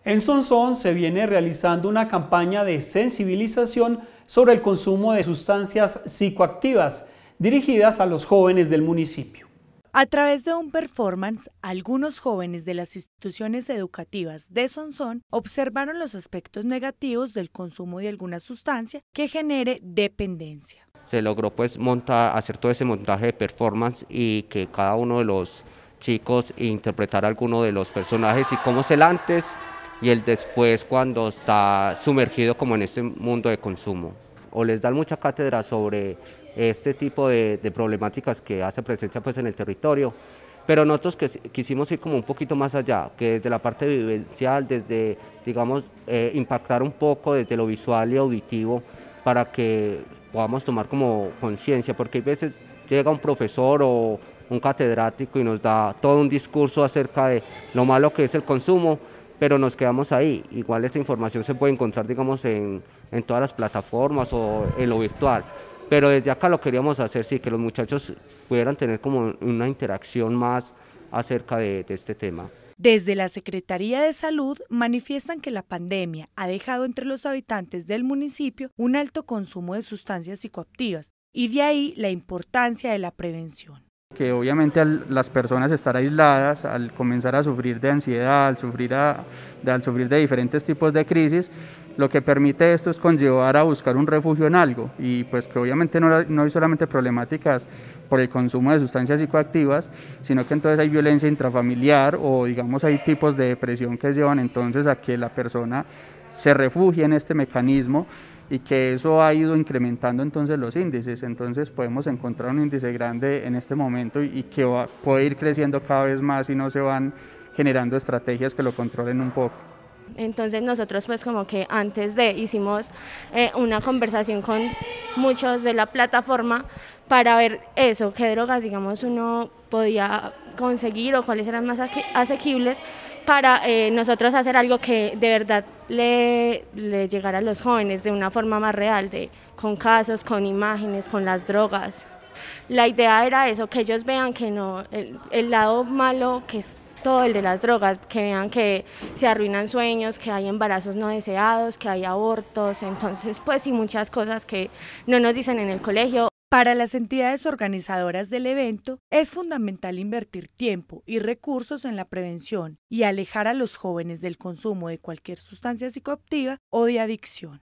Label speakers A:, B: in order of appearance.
A: En Sonsón se viene realizando una campaña de sensibilización sobre el consumo de sustancias psicoactivas dirigidas a los jóvenes del municipio.
B: A través de un performance, algunos jóvenes de las instituciones educativas de Sonsón observaron los aspectos negativos del consumo de alguna sustancia que genere dependencia.
C: Se logró pues hacer todo ese montaje de performance y que cada uno de los chicos interpretara alguno de los personajes y cómo es el antes y el después cuando está sumergido como en este mundo de consumo. O les dan mucha cátedra sobre este tipo de problemáticas que hace presencia pues en el territorio, pero nosotros quisimos ir como un poquito más allá, que desde la parte vivencial, desde digamos impactar un poco desde lo visual y auditivo para que podamos tomar como conciencia, porque hay veces llega un profesor o un catedrático y nos da todo un discurso acerca de lo malo que es el consumo, pero nos quedamos ahí. Igual esta información se puede encontrar, digamos, en todas las plataformas o en lo virtual, pero desde acá lo queríamos hacer, sí, que los muchachos pudieran tener como una interacción más acerca de este tema.
B: Desde la Secretaría de Salud manifiestan que la pandemia ha dejado entre los habitantes del municipio un alto consumo de sustancias psicoactivas y de ahí la importancia de la prevención.
D: Que obviamente al las personas estar aisladas, al comenzar a sufrir de ansiedad, al sufrir de diferentes tipos de crisis, lo que permite esto es conllevar a buscar un refugio en algo y pues que obviamente no hay solamente problemáticas por el consumo de sustancias psicoactivas, sino que entonces hay violencia intrafamiliar o digamos hay tipos de depresión que llevan entonces a que la persona se refugie en este mecanismo y que eso ha ido incrementando entonces los índices, entonces podemos encontrar un índice grande en este momento y que puede ir creciendo cada vez más si no se van generando estrategias que lo controlen un poco.
E: Entonces nosotros pues como que hicimos una conversación con muchos de la plataforma para ver eso, qué drogas digamos uno podía conseguir o cuáles eran más asequibles para nosotros hacer algo que de verdad le llegara a los jóvenes de una forma más real, con casos, con imágenes, con las drogas. La idea era eso, que ellos vean que no, el lado malo que es todo el de las drogas, que vean que se arruinan sueños, que hay embarazos no deseados, que hay abortos, entonces pues y muchas cosas que no nos dicen en el colegio.
B: Para las entidades organizadoras del evento, es fundamental invertir tiempo y recursos en la prevención y alejar a los jóvenes del consumo de cualquier sustancia psicoactiva o de adicción.